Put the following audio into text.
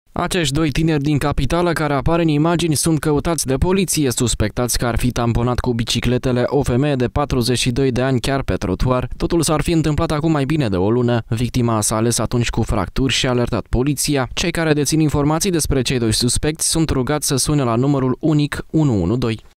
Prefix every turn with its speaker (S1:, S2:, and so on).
S1: Acești doi tineri din capitală care apar în imagini sunt căutați de poliție, suspectați că ar fi tamponat cu bicicletele o femeie de 42 de ani chiar pe trotuar. Totul s-ar fi întâmplat acum mai bine de o lună. Victima s-a ales atunci cu fracturi și a alertat poliția. Cei care dețin informații despre cei doi suspecți sunt rugați să sune la numărul unic 112.